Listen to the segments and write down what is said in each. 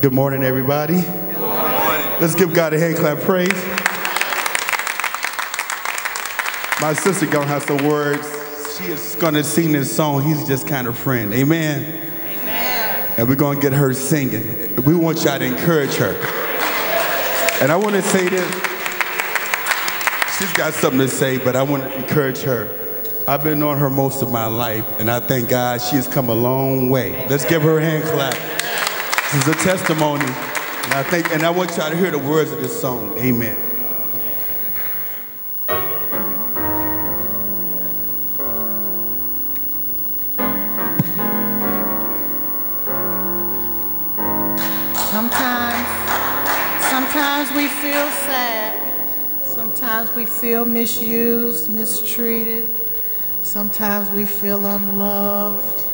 Good morning, everybody. Good morning. Let's give God a hand clap praise. My sister gonna have some words. She is gonna sing this song, He's Just Kind of Friend. Amen. Amen. And we're gonna get her singing. We want y'all to encourage her. And I want to say this. She's got something to say, but I want to encourage her. I've been knowing her most of my life, and I thank God she has come a long way. Let's give her a hand clap. This is a testimony, and I want y'all to hear the words of this song. Amen. Sometimes we feel sad. Sometimes we feel misused, mistreated. Sometimes we feel unloved.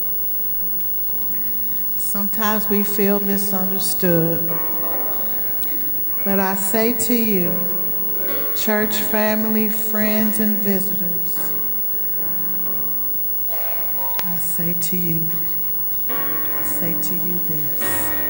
Sometimes we feel misunderstood. But I say to you, church family, friends, and visitors, I say to you this.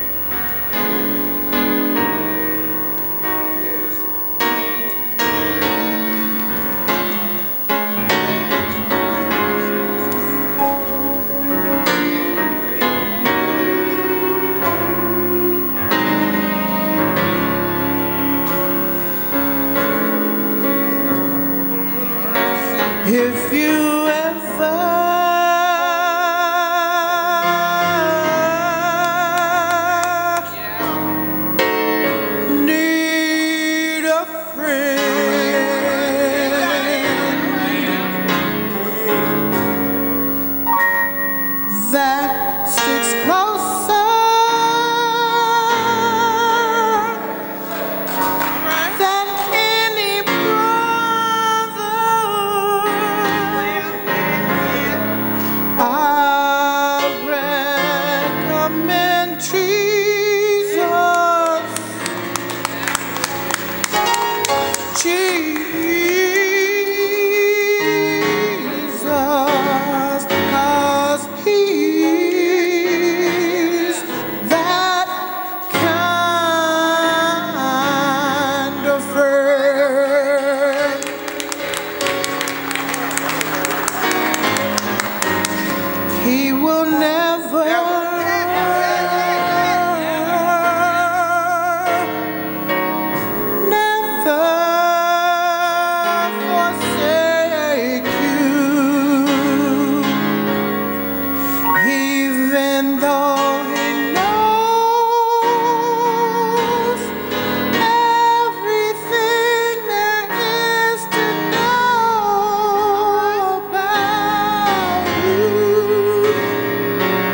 If you ever need a friend that sticks closer than any brother, I recommend Jesus. Jesus, 'cause He's that kind of friend. He will never forsake you, even though He knows everything there is to know about you.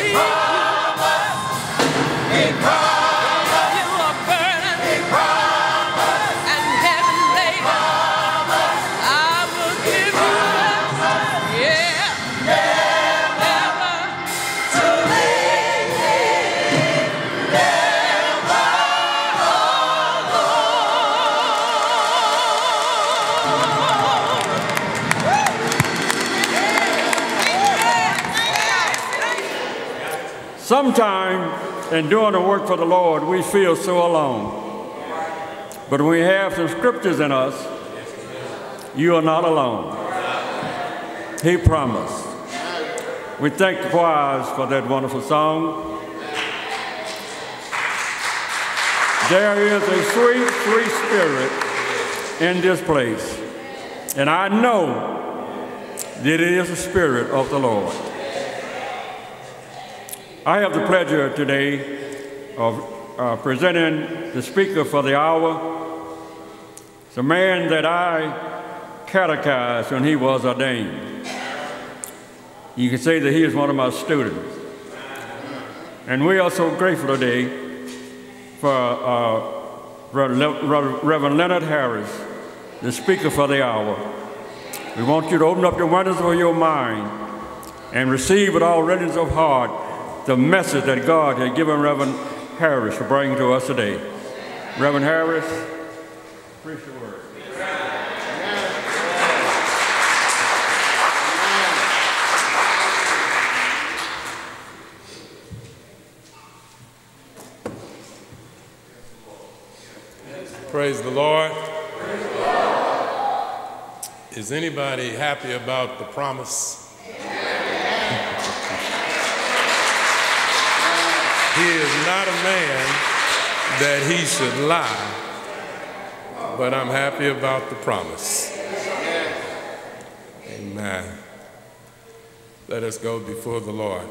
Sometimes in doing the work for the Lord, we feel so alone. But when we have some scriptures in us, you are not alone. He promised. We thank the choirs for that wonderful song. There is a sweet, sweet spirit in this place. And I know that it is the Spirit of the Lord. I have the pleasure today of presenting the speaker for the hour. It's a man that I catechized when he was ordained. You can say that he is one of my students. And we are so grateful today for Reverend Leonard Harris, the speaker for the hour. We want you to open up the windows of your mind and receive with all readiness of heart the message that God had given Reverend Harris to bring to us today. Reverend Harris, preach the word. Praise the Lord. Is anybody happy about the promise? He is not a man that he should lie, but I'm happy about the promise. Amen. Let us go before the Lord.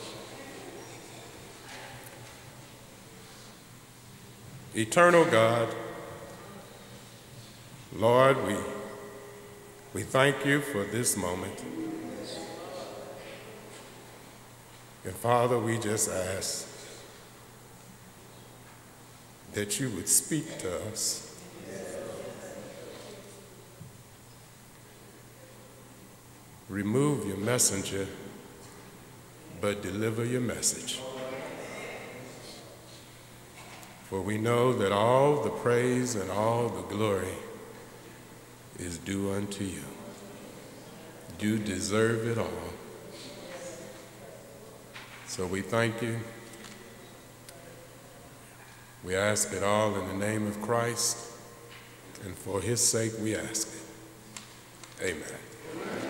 Eternal God, Lord, we thank you for this moment. And Father, we just ask that you would speak to us. Remove your messenger, but deliver your message. For we know that all the praise and all the glory is due unto you. You deserve it all. So we thank you. We ask it all in the name of Christ, and for his sake we ask it. Amen.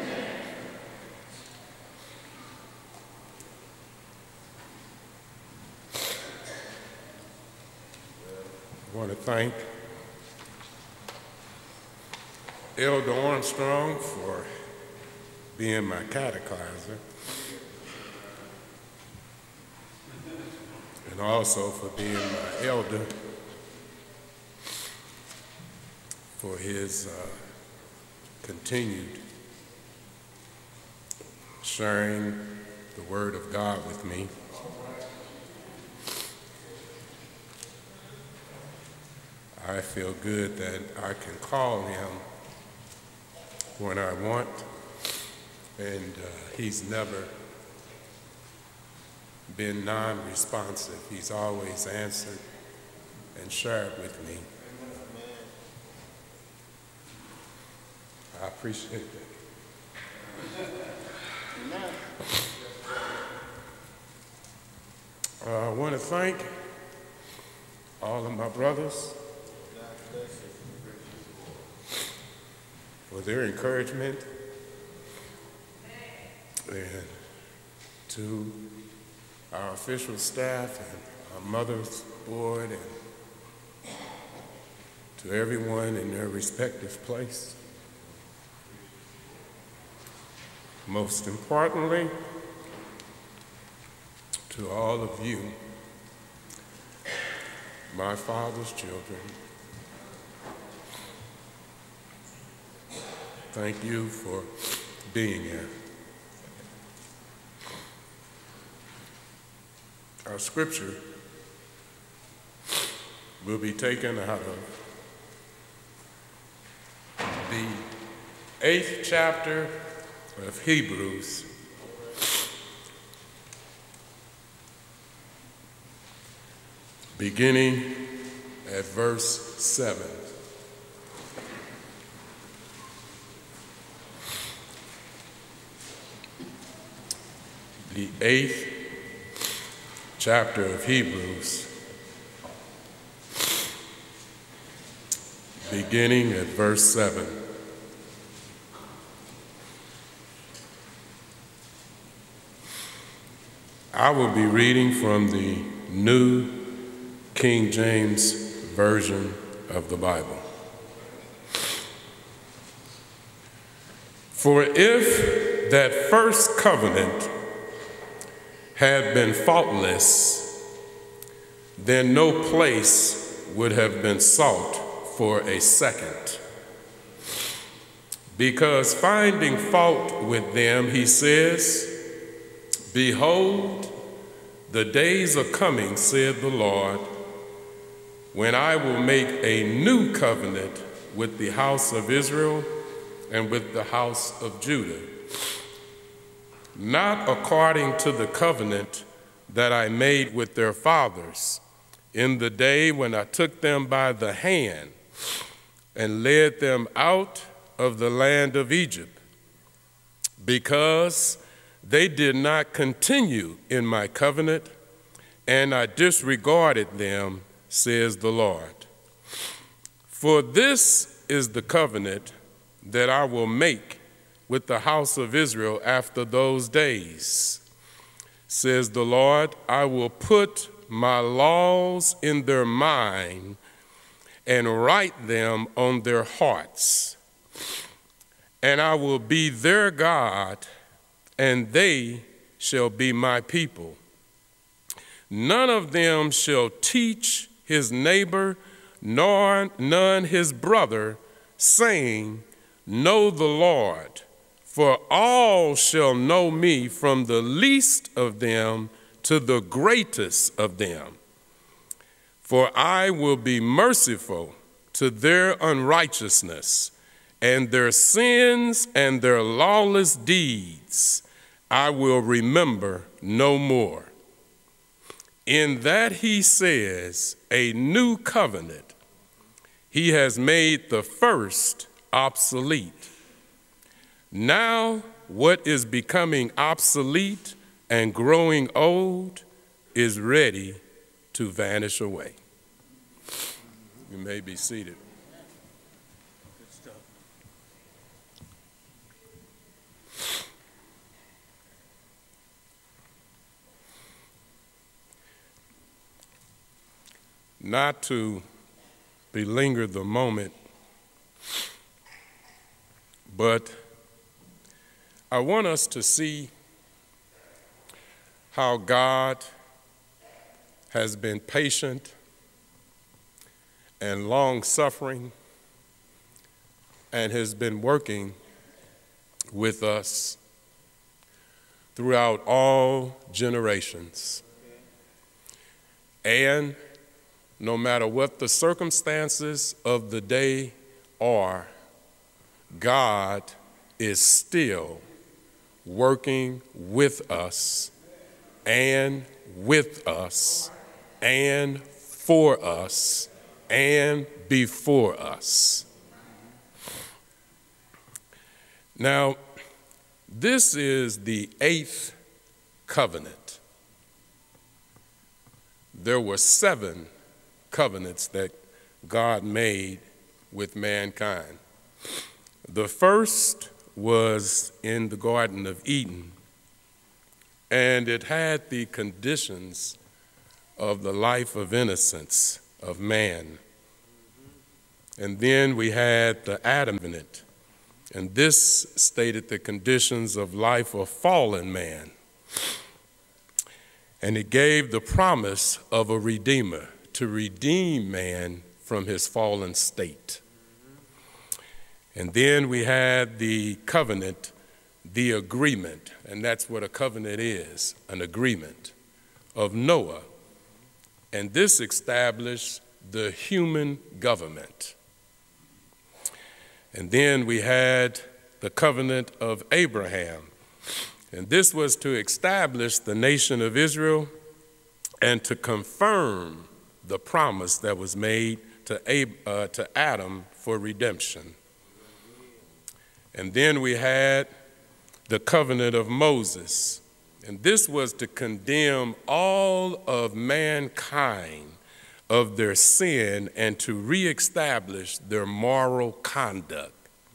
I want to thank Elder Armstrong for being my catechizer, and also for being my elder, for his continued sharing the Word of God with me. I feel good that I can call him when I want, and he's never been non-responsive. He's always answered and shared with me. I appreciate that. I want to thank all of my brothers for their encouragement, and to our official staff and our mother's board, and to everyone in their respective place. Most importantly, to all of you, my father's children. Thank you for being here. Our scripture will be taken out of the 8th chapter of Hebrews, beginning at verse 7. The 8th chapter of Hebrews, beginning at verse 7. I will be reading from the New King James Version of the Bible. For if that first covenant had been faultless, then no place would have been sought for a second. Because finding fault with them, he says, behold, the days are coming, said the Lord, when I will make a new covenant with the house of Israel and with the house of Judah, not according to the covenant that I made with their fathers in the day when I took them by the hand and led them out of the land of Egypt, because they did not continue in my covenant, and I disregarded them, says the Lord. For this is the covenant that I will make with the house of Israel after those days, says the Lord. I will put my laws in their mind and write them on their hearts, and I will be their God, and they shall be my people. None of them shall teach his neighbor, nor none his brother, saying, know the Lord, for all shall know me, from the least of them to the greatest of them. For I will be merciful to their unrighteousness, and their sins and their lawless deeds I will remember no more. In that he says, a new covenant, he has made the first obsolete. Now what is becoming obsolete and growing old is ready to vanish away. You may be seated. Not to belinger the moment, but I want us to see how God has been patient and long-suffering and has been working with us throughout all generations. And no matter what the circumstances of the day are, God is still working with us and for us and before us. Now, this is the 8th covenant. There were 7 covenants that God made with mankind. The first was in the Garden of Eden, and it had the conditions of the life of innocence of man. And then we had the Adam covenant, and this stated the conditions of life of fallen man. And it gave the promise of a redeemer to redeem man from his fallen state. And then we had the covenant, the agreement, and that's what a covenant is, an agreement of Noah, and this established the human government. And then we had the covenant of Abraham, and this was to establish the nation of Israel and to confirm the promise that was made to Adam for redemption. And then we had the covenant of Moses, and this was to condemn all of mankind of their sin and to reestablish their moral conduct.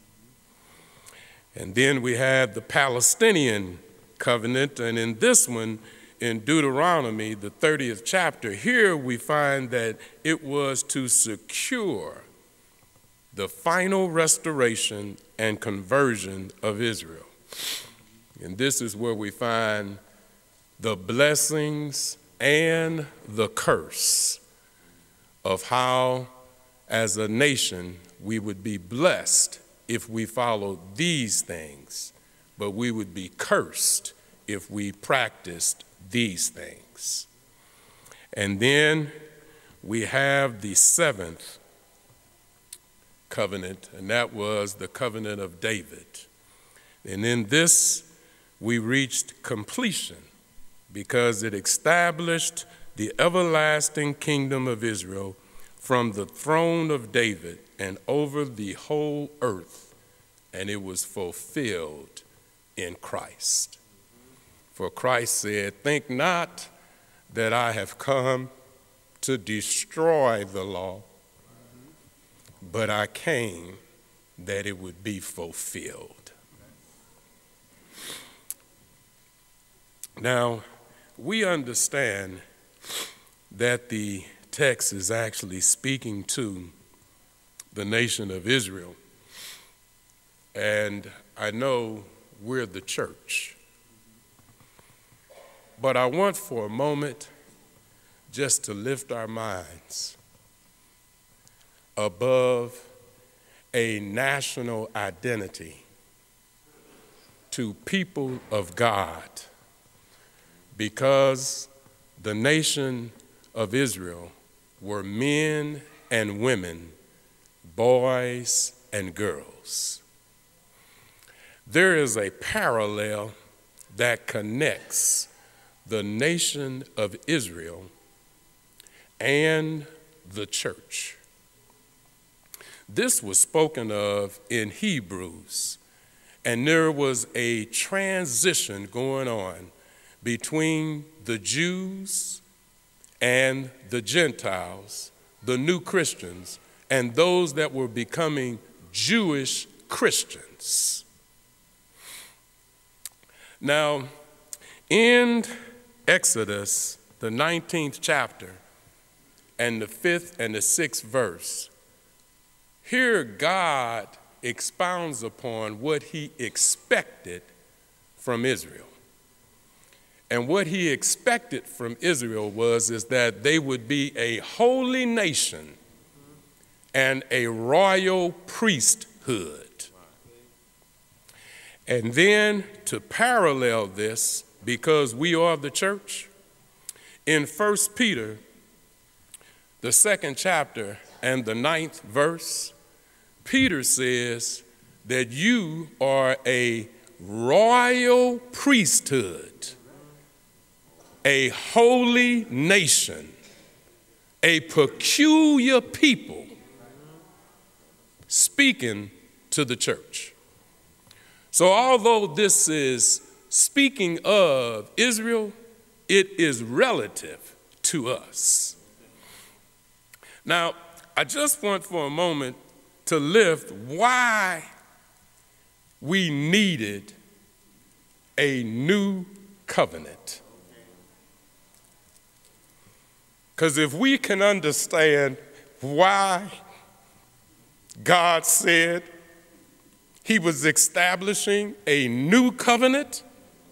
And then we had the Palestinian covenant, and in this one, in Deuteronomy, the 30th chapter, here we find that it was to secure the final restoration and conversion of Israel. And this is where we find the blessings and the curse of how, as a nation, we would be blessed if we followed these things, but we would be cursed if we practiced these things. And then we have the seventh covenant, and that was the covenant of David. And in this, we reached completion because it established the everlasting kingdom of Israel from the throne of David and over the whole earth, and it was fulfilled in Christ. For Christ said, "Think not that I have come to destroy the law, but I came that it would be fulfilled." Now, we understand that the text is actually speaking to the nation of Israel. And I know we're the church. But I want for a moment just to lift our minds above a national identity to people of God, because the nation of Israel were men and women, boys and girls. There is a parallel that connects the nation of Israel and the church. This was spoken of in Hebrews, and there was a transition going on between the Jews and the Gentiles, the new Christians, and those that were becoming Jewish Christians. Now, in Exodus, the 19th chapter, and the 5th and the 6th verse, here God expounds upon what he expected from Israel. And what he expected from Israel is that they would be a holy nation and a royal priesthood. And then to parallel this, because we are the church, in 1 Peter, the 2nd chapter and the 9th verse, Peter says that you are a royal priesthood, a holy nation, a peculiar people, speaking to the church. So although this is speaking of Israel, it is relative to us. Now, I just want for a moment to lift why we needed a new covenant. Because if we can understand why God said he was establishing a new covenant,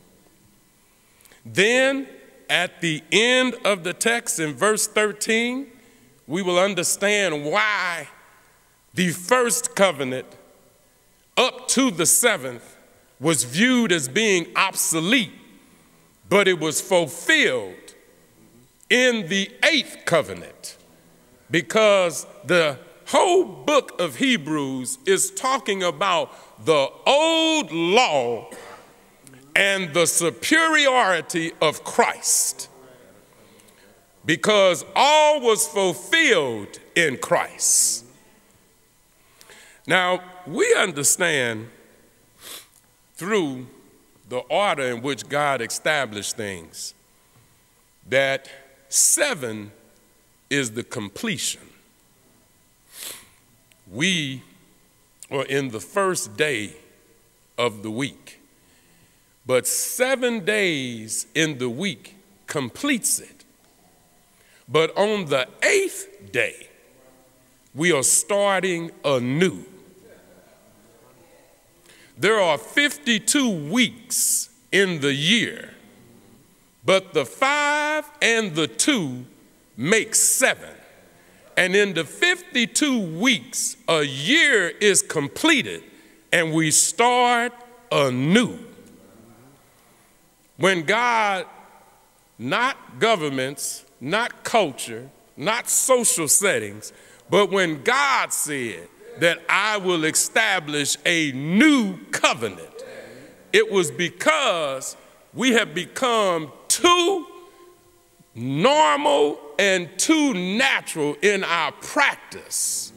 then at the end of the text in verse 13, we will understand why the first covenant up to the 7th was viewed as being obsolete, but it was fulfilled in the 8th covenant, because the whole book of Hebrews is talking about the old law and the superiority of Christ, because all was fulfilled in Christ. Now, we understand through the order in which God established things that 7 is the completion. We are in the first day of the week, but 7 days in the week completes it. But on the 8th day, we are starting anew. There are 52 weeks in the year, but the 5 and the 2 make 7. And in the 52 weeks, a year is completed, and we start anew. When God, not governments, not culture, not social settings, but when God said that I will establish a new covenant, it was because we have become too normal and too natural in our practice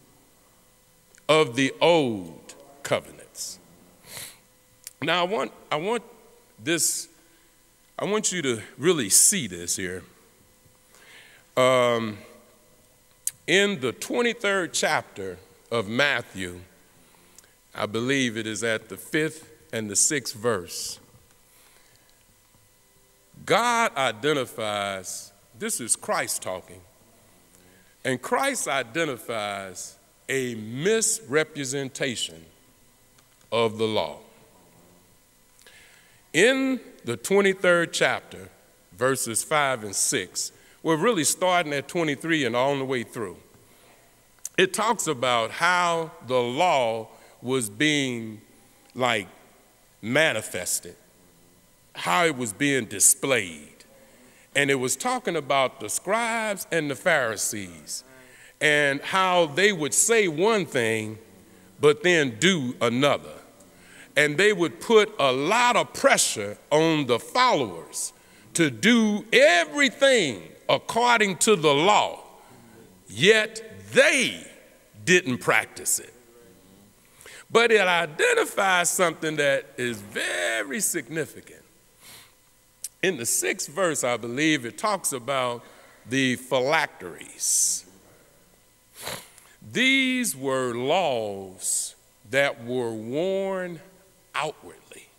of the old covenants. Now I want you to really see this here. In the 23rd chapter of Matthew, I believe it is at the 5th and the 6th verse, God identifies, this is Christ talking, and Christ identifies a misrepresentation of the law. In the 23rd chapter, verses 5 and 6, we're really starting at 23 and all the way through. It talks about how the law was being manifested, how it was being displayed. And it was talking about the scribes and the Pharisees and how they would say one thing but then do another. And they would put a lot of pressure on the followers to do everything according to the law, yet they didn't practice it. But it identifies something that is very significant. In the 6th verse, I believe, it talks about the phylacteries. These were laws that were worn outwardly.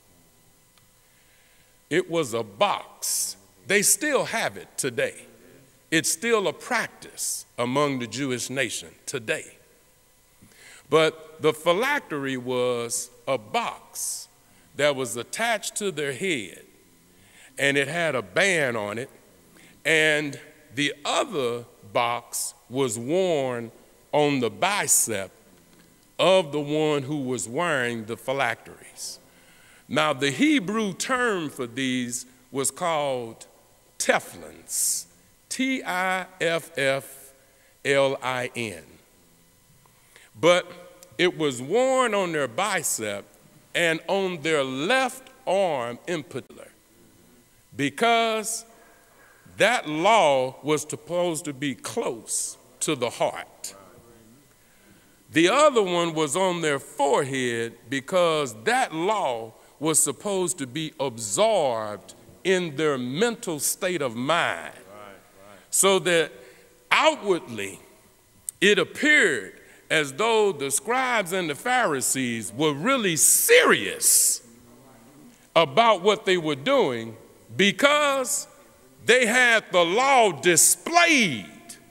It was a box. They still have it today. It's still a practice among the Jewish nation today. But the phylactery was a box that was attached to their head, and it had a band on it, and the other box was worn on the bicep of the one who was wearing the phylacteries. Now, the Hebrew term for these was called tefillins, Tifflin. But it was worn on their bicep and on their left arm in particular, because that law was supposed to be close to the heart. The other one was on their forehead because that law was supposed to be absorbed in their mental state of mind, so that outwardly it appeared as though the scribes and the Pharisees were really serious about what they were doing, because they had the law displayed.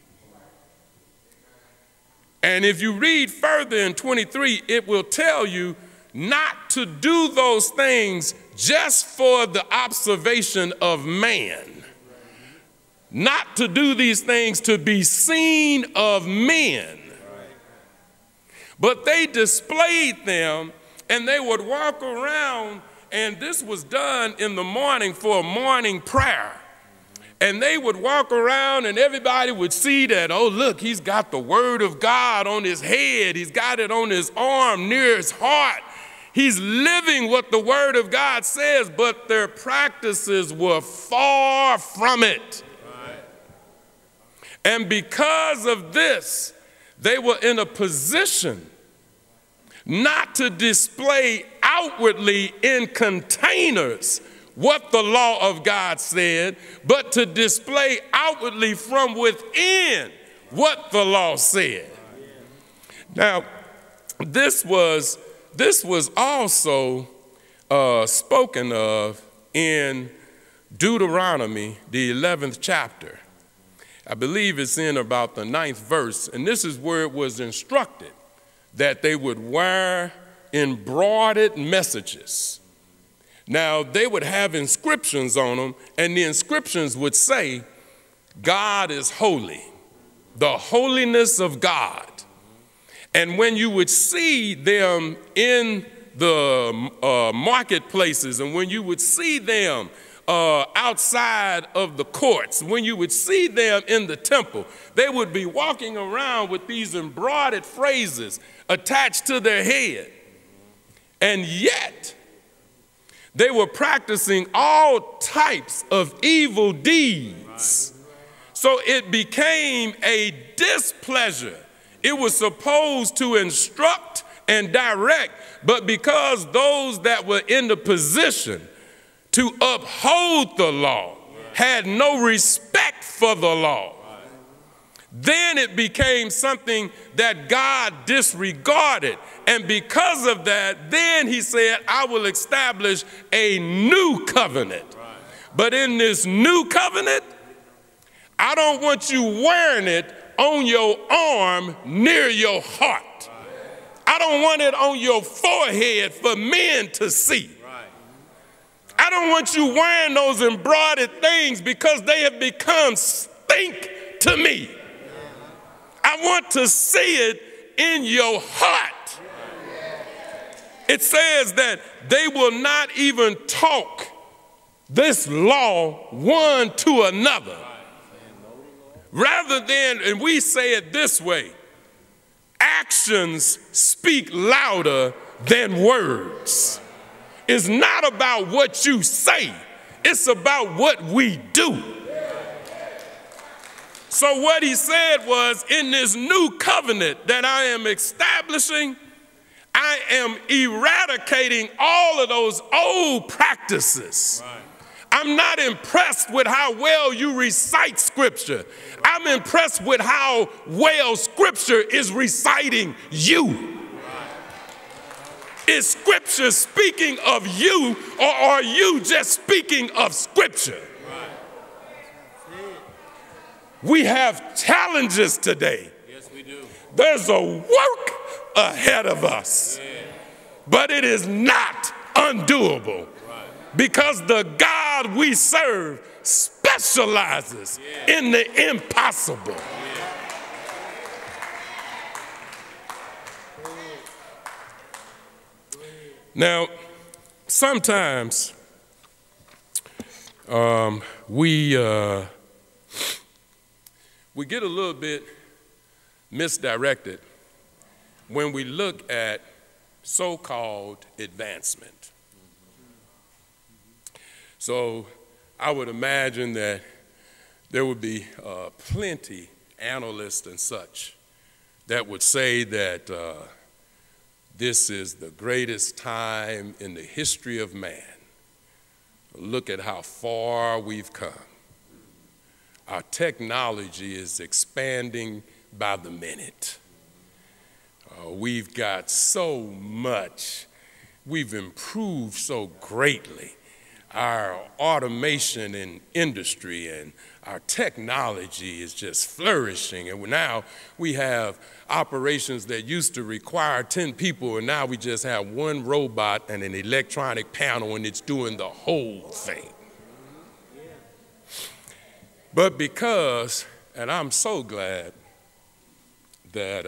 And if you read further in 23, it will tell you not to do those things just for the observation of man, not to do these things to be seen of men. But they displayed them, and they would walk around, and this was done in the morning for a morning prayer. And they would walk around and everybody would see that, oh, look, he's got the word of God on his head. He's got it on his arm, near his heart. He's living what the word of God says, but their practices were far from it. Right. And because of this, they were in a position not to display outwardly in containers what the law of God said, but to display outwardly from within what the law said. Now, this was also spoken of in Deuteronomy, the 11th chapter. I believe it's in about the 9th verse, and this is where it was instructed that they would wear embroidered messages. Now, they would have inscriptions on them, and the inscriptions would say, God is holy, the holiness of God. And when you would see them in the marketplaces, and when you would see them outside of the courts, when you would see them in the temple, they would be walking around with these embroidered phrases attached to their head. And yet, they were practicing all types of evil deeds. So it became a displeasure. It was supposed to instruct and direct, but because those that were in the position to uphold the law had no respect for the law, then it became something that God disregarded. And because of that, then he said, I will establish a new covenant. But in this new covenant, I don't want you wearing it on your arm near your heart. I don't want it on your forehead for men to see. I don't want you wearing those embroidered things because they have become stink to me. I want to see it in your heart. It says that they will not even talk this law one to another. Rather than, and we say it this way, actions speak louder than words. It's not about what you say, it's about what we do. So what he said was, in this new covenant that I am establishing, I am eradicating all of those old practices. Right. I'm not impressed with how well you recite Scripture. I'm impressed with how well Scripture is reciting you. Right. Is Scripture speaking of you, or are you just speaking of Scripture? We have challenges today. Yes, we do. There's a work ahead of us, but it is not undoable because the God we serve specializes in the impossible. Now, sometimes we get a little bit misdirected when we look at so-called advancement. So I would imagine that there would be plenty analysts and such that would say that this is the greatest time in the history of man. Look at how far we've come. Our technology is expanding by the minute. We've got so much. We've improved so greatly. Our automation in industry and our technology is just flourishing. And now we have operations that used to require 10 people, and now we just have one robot and an electronic panel, and it's doing the whole thing. But because, and I'm so glad that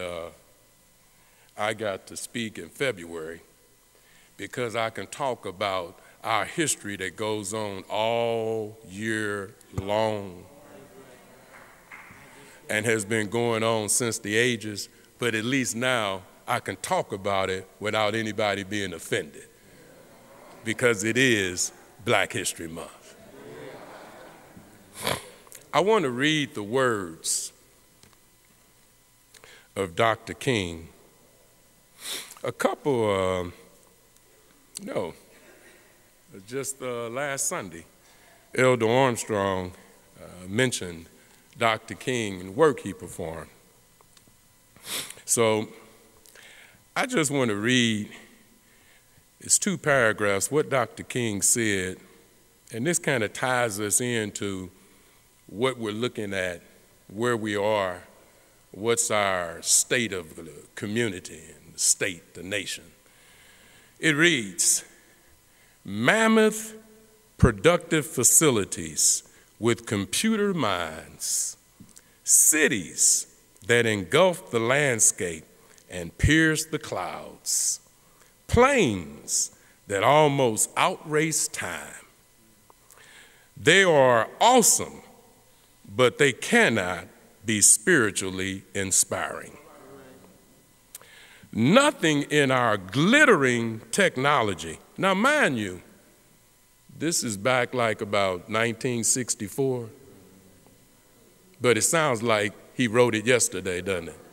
I got to speak in February, because I can talk about our history that goes on all year long and has been going on since the ages, but at least now I can talk about it without anybody being offended, because it is Black History Month. I want to read the words of Dr. King. Just last Sunday, Elder Armstrong mentioned Dr. King and the work he performed. So I just want to read, it's 2 paragraphs, what Dr. King said, and this kind of ties us into what we're looking at, where we are, what's our state of the community and the state, the nation. It reads, mammoth productive facilities with computer minds, cities that engulf the landscape and pierce the clouds, planes that almost outrace time. They are awesome, but they cannot be spiritually inspiring. Nothing in our glittering technology, now mind you, this is back like about 1964, but it sounds like he wrote it yesterday, doesn't it?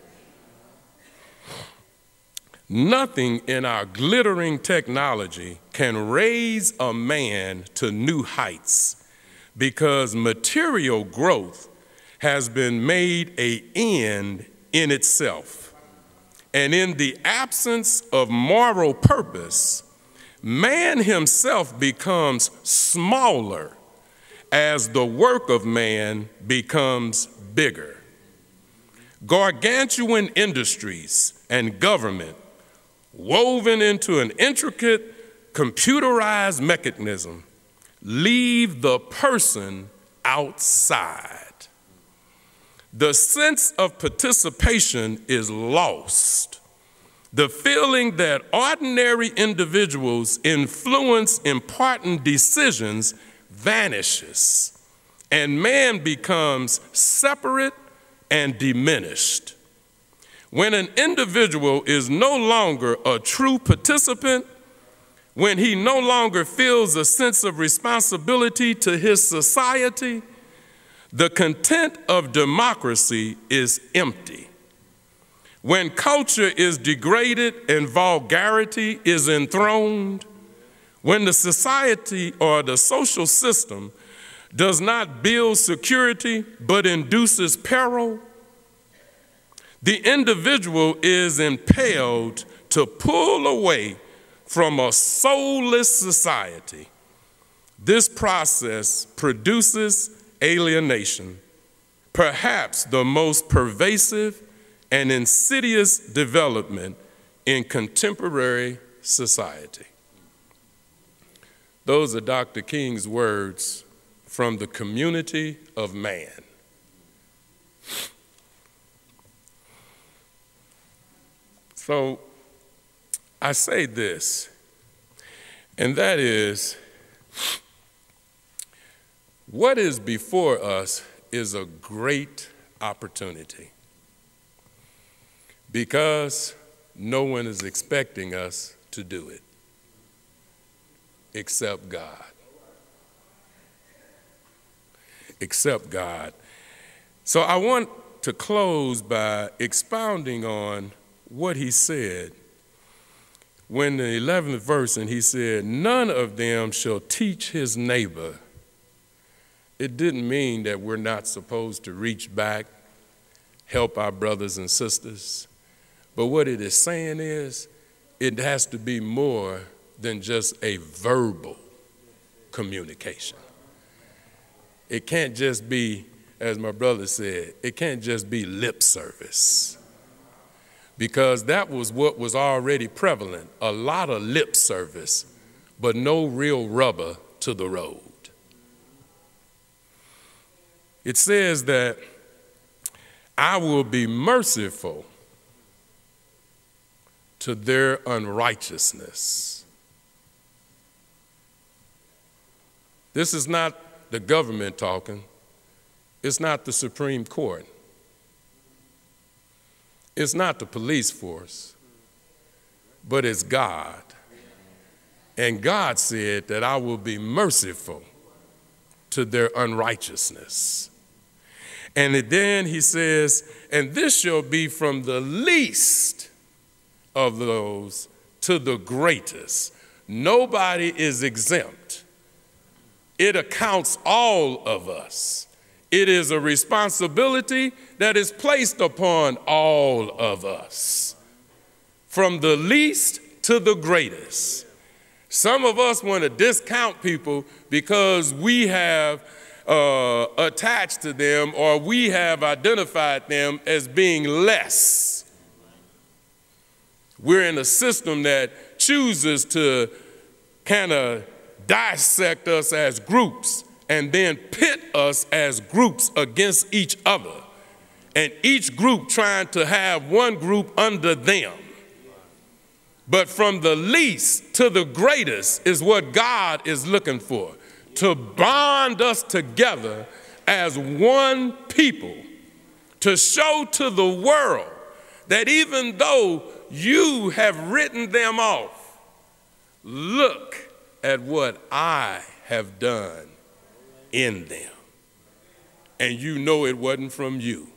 Nothing in our glittering technology can raise a man to new heights, because material growth has been made an end in itself. And in the absence of moral purpose, man himself becomes smaller as the work of man becomes bigger. Gargantuan industries and government, woven into an intricate computerized mechanism, leave the person outside. The sense of participation is lost. The feeling that ordinary individuals influence important decisions vanishes, and man becomes separate and diminished. When an individual is no longer a true participant, when he no longer feels a sense of responsibility to his society, the content of democracy is empty. When culture is degraded and vulgarity is enthroned, when the society or the social system does not build security but induces peril, the individual is impelled to pull away from a soulless society. This process produces alienation, perhaps the most pervasive and insidious development in contemporary society. Those are Dr. King's words from the community of man. So I say this, and that is, what is before us is a great opportunity, because no one is expecting us to do it except God. Except God. So I want to close by expounding on what he said when the 11th verse, and he said, none of them shall teach his neighbor. It didn't mean that we're not supposed to reach back, help our brothers and sisters. But what it is saying is, it has to be more than just a verbal communication. It can't just be, as my brother said, it can't just be lip service. Because that was what was already prevalent, a lot of lip service, but no real rubber to the road. It says that I will be merciful to their unrighteousness. This is not the government talking. It's not the Supreme Court. It's not the police force, but it's God. And God said that I will be merciful to their unrighteousness. And then he says, and this shall be from the least of those to the greatest. Nobody is exempt. It accounts all of us. It is a responsibility that is placed upon all of us, from the least to the greatest. Some of us want to discount people because we have attached to them or we have identified them as being less. We're in a system that chooses to kind of dissect us as groups and then pit us as groups against each other, and each group trying to have one group under them. But from the least to the greatest is what God is looking for, to bond us together as one people, to show to the world that even though you have written them off, look at what I have done in them. And you know it wasn't from you.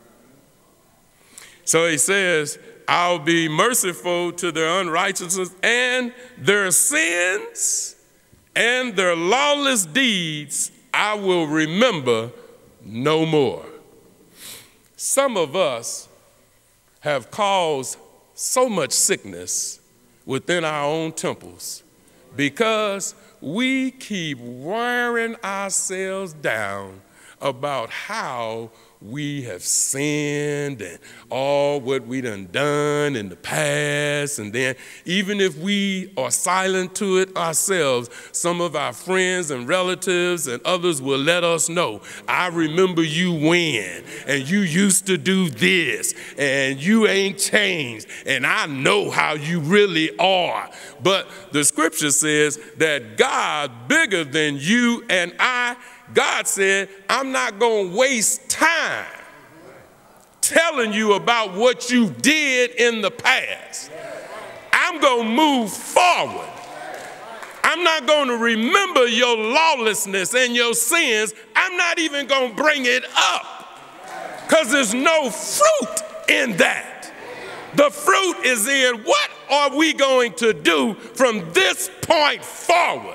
So he says, I'll be merciful to their unrighteousness and their sins and their lawless deeds I will remember no more. Some of us have caused so much sickness within our own temples because we keep wearing ourselves down about how we have sinned and all what we done in the past. And then even if we are silent to it ourselves, some of our friends and relatives and others will let us know, I remember you when, and you used to do this, and you ain't changed, and I know how you really are. But the scripture says that God, bigger than you and I, God said, I'm not going to waste time telling you about what you did in the past. I'm going to move forward. I'm not going to remember your lawlessness and your sins. I'm not even going to bring it up because there's no fruit in that. The fruit is in what are we going to do from this point forward.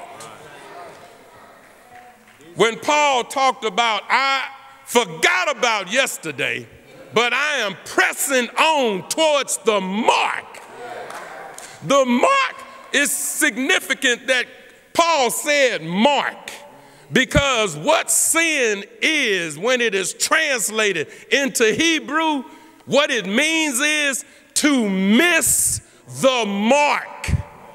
When Paul talked about, I forgot about yesterday, but I am pressing on towards the mark. The mark is significant that Paul said mark, because what sin is, when it is translated into Hebrew, what it means is to miss the mark.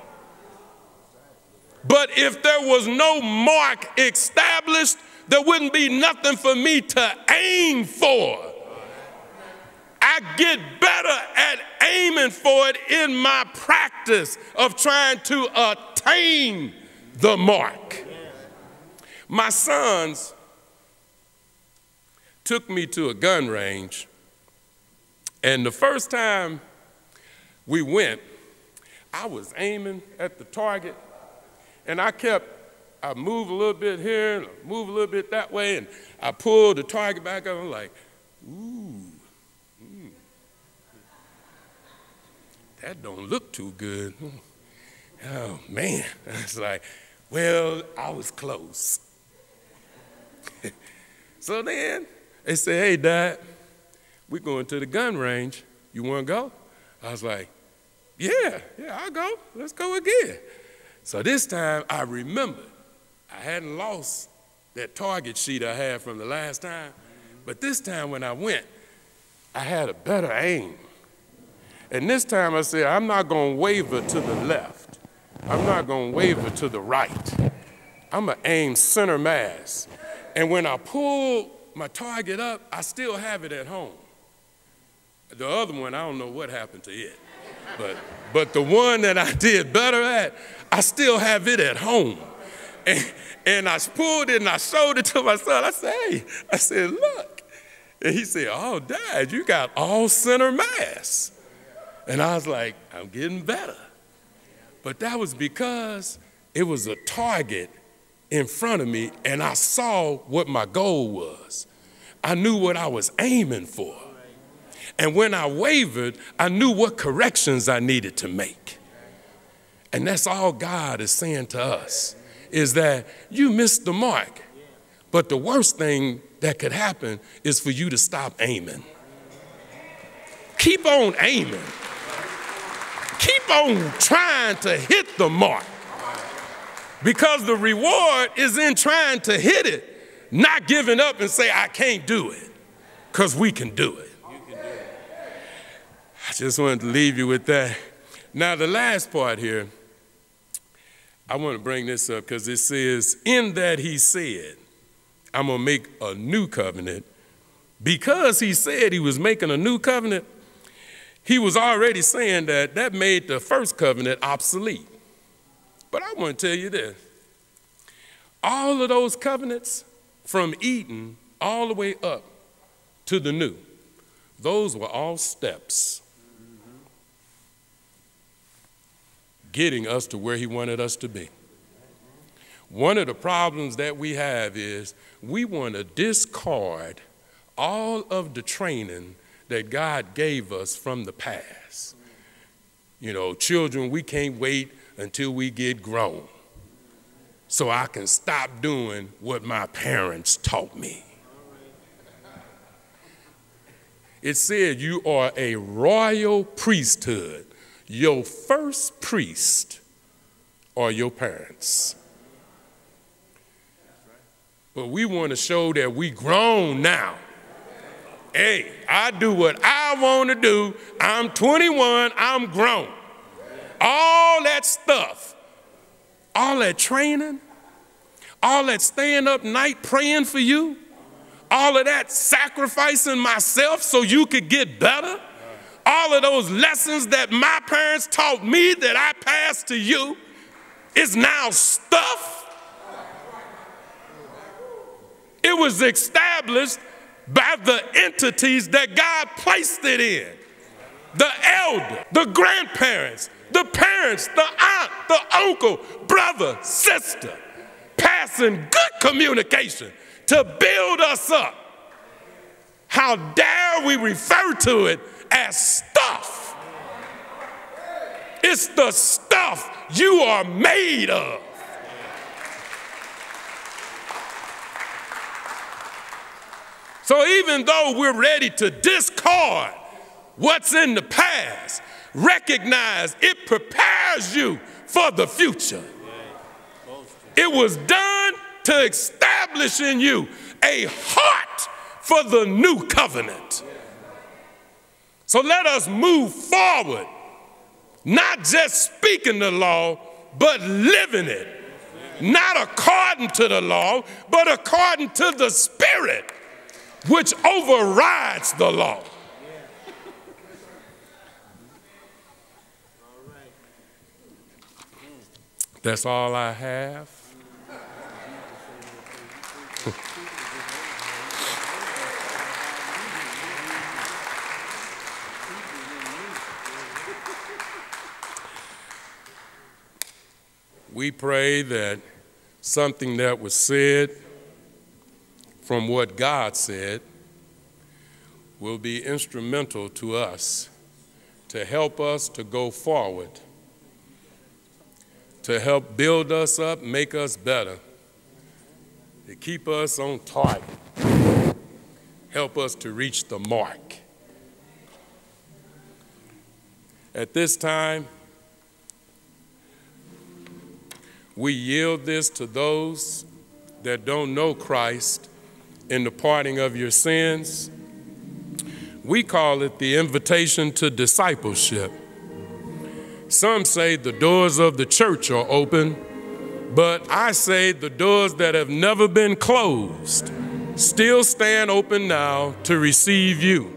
But if there was no mark established, there wouldn't be nothing for me to aim for. I get better at aiming for it in my practice of trying to attain the mark. My sons took me to a gun range, and the first time we went, I was aiming at the target. And I moved a little bit here, and I moved a little bit that way, and I pulled the target back up. I'm like, ooh, that don't look too good. Oh, man. It's like, well, I was close. So then they said, hey, Dad, we're going to the gun range. You want to go? I was like, yeah, I'll go. Let's go again. So this time I remembered I hadn't lost that target sheet I had from the last time, but this time when I went, I had a better aim. And this time I said, I'm not going to waver to the left. I'm not going to waver to the right. I'm going to aim center mass. And when I pull my target up, I still have it at home. The other one, I don't know what happened to it. But the one that I did better at, I still have it at home. And I pulled it and I showed it to my son. I said, hey, I said, look. And he said, oh, Dad, you got all center mass. And I was like, I'm getting better. But that was because it was a target in front of me, and I saw what my goal was. I knew what I was aiming for. And when I wavered, I knew what corrections I needed to make. And that's all God is saying to us, is that you missed the mark. But the worst thing that could happen is for you to stop aiming. Keep on aiming. Keep on trying to hit the mark. Because the reward is in trying to hit it, not giving up and say, I can't do it, because we can do it. I just wanted to leave you with that. Now, the last part here, I want to bring this up because it says, in that he said, I'm going to make a new covenant. Because he said he was making a new covenant, he was already saying that made the first covenant obsolete. But I want to tell you this. All of those covenants from Eden all the way up to the new, those were all steps getting us to where he wanted us to be. One of the problems that we have is we want to discard all of the training that God gave us from the past. You know, children, we can't wait until we get grown so I can stop doing what my parents taught me. It said you are a royal priesthood. Your first priest are your parents. But we want to show that we grown now. Hey, I do what I want to do. I'm 21, I'm grown. All that stuff, all that training, all that staying up night praying for you, all of that sacrificing myself so you could get better, all of those lessons that my parents taught me that I passed to you is now stuff. It was established by the entities that God placed it in. The elder, the grandparents, the parents, the aunt, the uncle, brother, sister, passing good communication to build us up. How dare we refer to it as stuff? It's the stuff you are made of. So even though we're ready to discard what's in the past, recognize it prepares you for the future. It was done to establish in you a heart for the new covenant. So let us move forward, not just speaking the law, but living it. Not according to the law, but according to the Spirit, which overrides the law. That's all I have. We pray that something that was said from what God said will be instrumental to us to help us to go forward, to help build us up, make us better, to keep us on target, help us to reach the mark. At this time, we yield this to those that don't know Christ in the parting of your sins. We call it the invitation to discipleship. Some say the doors of the church are open, but I say the doors that have never been closed still stand open now to receive you.